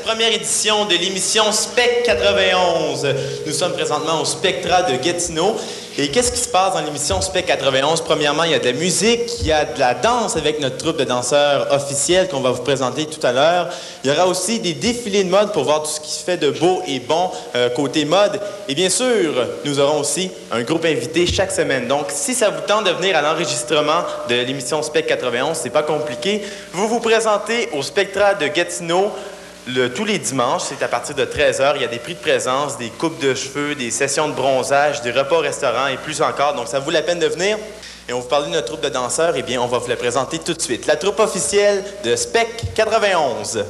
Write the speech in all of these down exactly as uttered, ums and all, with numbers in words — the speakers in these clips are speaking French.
première édition de l'émission Spec quatre-vingt-onze. Nous sommes présentement au Spectra de Gatineau. Et qu'est-ce qui se passe dans l'émission Spec quatre-vingt-onze? Premièrement, il y a de la musique, il y a de la danse avec notre troupe de danseurs officiels qu'on va vous présenter tout à l'heure. Il y aura aussi des défilés de mode pour voir tout ce qui se fait de beau et bon euh, côté mode. Et bien sûr, nous aurons aussi un groupe invité chaque semaine. Donc, si ça vous tente de venir à l'enregistrement de l'émission Spec quatre-vingt-onze, c'est pas compliqué. Vous vous présentez au Spectra de Gatineau le, tous les dimanches. C'est à partir de treize heures. Il y a des prix de présence, des coupes de cheveux, des sessions de bronzage, des repas au restaurant et plus encore. Donc, ça vaut la peine de venir. Et on va vous parler de notre troupe de danseurs. Eh bien, on va vous la présenter tout de suite. La troupe officielle de Spec quatre-vingt-onze.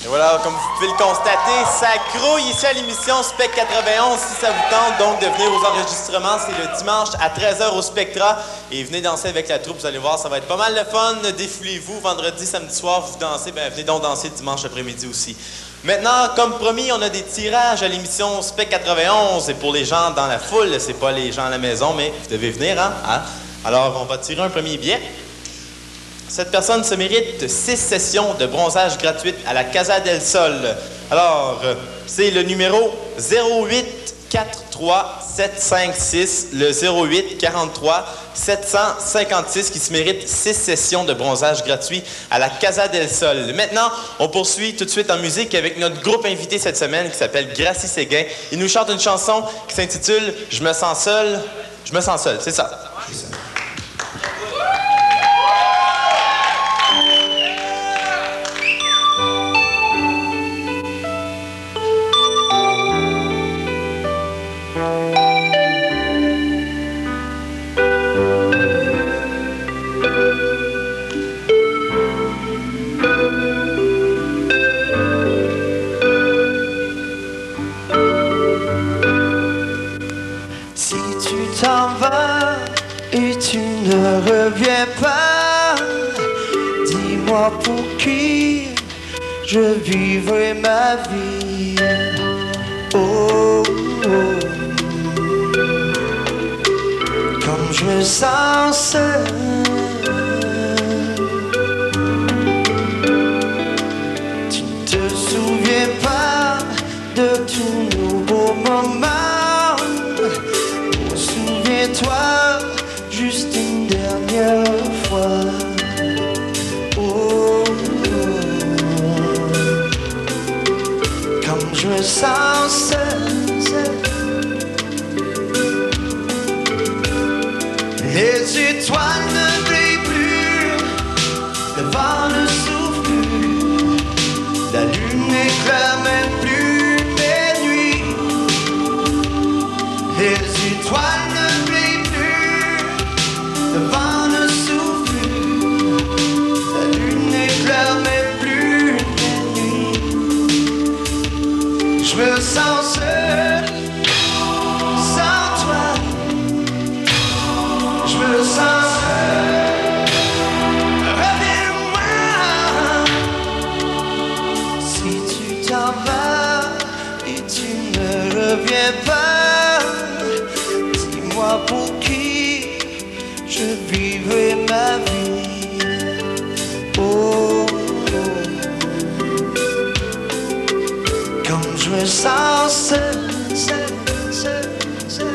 Voilà, comme vous pouvez le constater, ça grouille ici à l'émission Spec quatre-vingt-onze. Si ça vous tente donc de venir aux enregistrements, c'est le dimanche à treize heures au Spectra. Et venez danser avec la troupe, vous allez voir, ça va être pas mal de fun. Défoulez-vous, vendredi, samedi soir, vous dansez, ben venez donc danser dimanche après-midi aussi. Maintenant, comme promis, on a des tirages à l'émission Spec quatre-vingt-onze. Et pour les gens dans la foule, c'est pas les gens à la maison, mais vous devez venir, hein? hein? Alors, on va tirer un premier billet. Cette personne se mérite six sessions de bronzage gratuites à la Casa del Sol. Alors, c'est le numéro zéro huit quarante-trois sept cent cinquante-six, le zéro huit quarante-trois sept cent cinquante-six qui se mérite six sessions de bronzage gratuit à la Casa del Sol. Maintenant, on poursuit tout de suite en musique avec notre groupe invité cette semaine qui s'appelle Gracie Séguin. Il nous chante une chanson qui s'intitule « Je me sens seul ». Je me sens seul, c'est ça. C'est ça. Et tu ne reviens pas. Dis-moi pour qui je vivrai ma vie. Oh, oh. Comme je me sens seul. Tu ne te souviens pas de tous nos beaux moments. Souviens-toi juste une dernière fois. Oh, oh. Comme je me sens seul, seul. Les étoiles ne brillent plus, le vent ne souffle plus, la lune n'éclaire même plus mes nuits. Les étoiles ne brillent plus, le vent ne souffle plus, la lune n'éclaire même plus mes nuits. Je me sens seul, sans toi. Je me sens seul, reviens-moi. Si tu t'en vas et tu ne reviens pas, dis-moi pour qui je vivrai ma vie. Oh, oh. Comme je me sens seul, seul, seul, seul.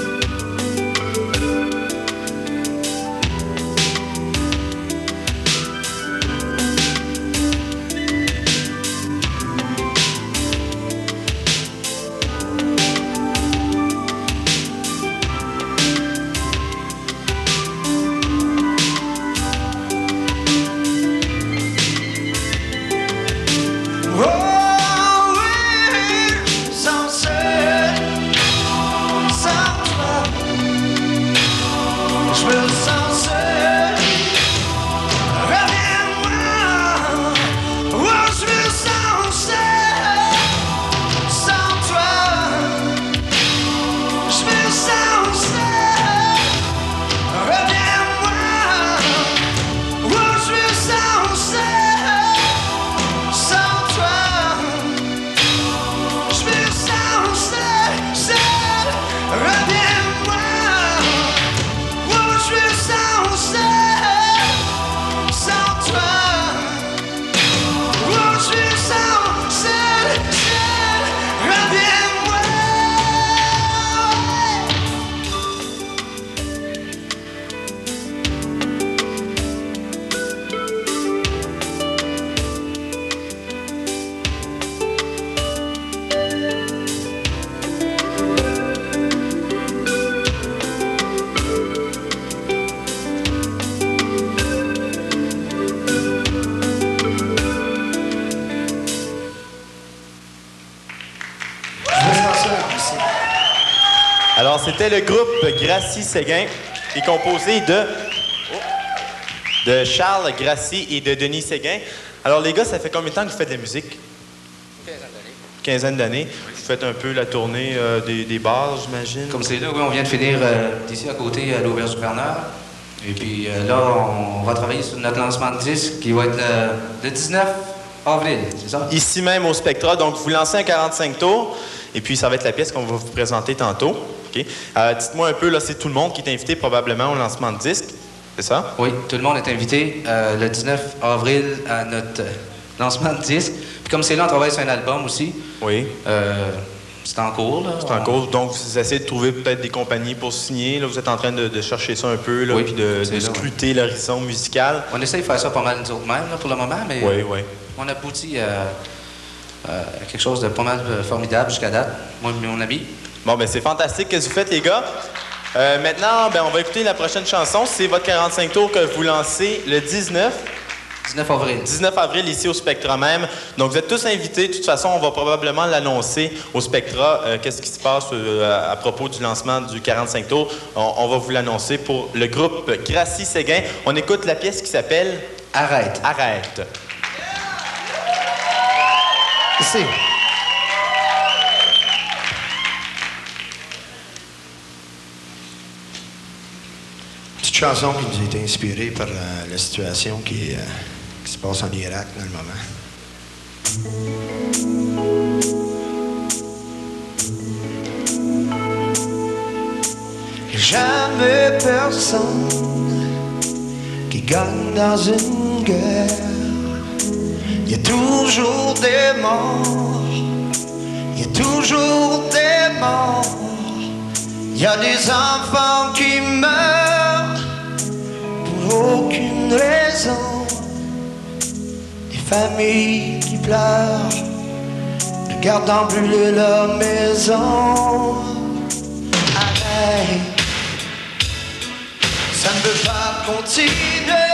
Alors, c'était le groupe Gracie Séguin, qui est composé de, de Charles Gracie et de Denis Séguin. Alors, les gars, ça fait combien de temps que vous faites de la musique? quinzaine d'années. Vous faites un peu la tournée euh, des, des bars, j'imagine? Comme c'est là, oui, on vient de finir euh, d'ici à côté à l'Auberge du Bernard. Et puis euh, là, on va travailler sur notre lancement de disque qui va être euh, le dix-neuf avril, c'est ça? Ici même au Spectra. Donc, vous lancez un quarante-cinq tours. Et puis, ça va être la pièce qu'on va vous présenter tantôt. Okay. Euh, dites-moi un peu, là, c'est tout le monde qui est invité probablement au lancement de disque. C'est ça? Oui, tout le monde est invité euh, le dix-neuf avril à notre euh, lancement de disque. Puis comme c'est là, on travaille sur un album aussi. Oui. Euh, c'est en cours, là. C'est en on... cours. Donc, vous essayez de trouver peut-être des compagnies pour signer. Là, vous êtes en train de, de chercher ça un peu, là, oui, puis de, de là, scruter ouais. l'horizon musical. On essaie de faire ça pas mal nous autres mêmes, là, pour le moment, mais oui, oui. on aboutit à, à quelque chose de pas mal formidable jusqu'à date, moi et mon ami. Bon, ben c'est fantastique ce que vous faites, les gars. Euh, maintenant, ben, on va écouter la prochaine chanson. C'est votre quarante-cinq tours que vous lancez le dix-neuf. dix-neuf avril. dix-neuf avril, ici au Spectra même. Donc, vous êtes tous invités. De toute façon, on va probablement l'annoncer au Spectra. Euh, Qu'est-ce qui se passe euh, à propos du lancement du quarante-cinq tours? On, on va vous l'annoncer pour le groupe Gracie Séguin. On écoute la pièce qui s'appelle... Arrête. Arrête. Ici. Petite chanson qui nous a été inspirée par euh, la situation qui, euh, qui se passe en Irak dans le moment. Jamais personne qui gagne dans une guerre. Il y a toujours des morts. Il y a toujours des morts. Il y a des enfants qui meurent pour aucune raison. Des familles qui pleurent, regardant brûler leur maison. Arrête, ça ne peut pas continuer.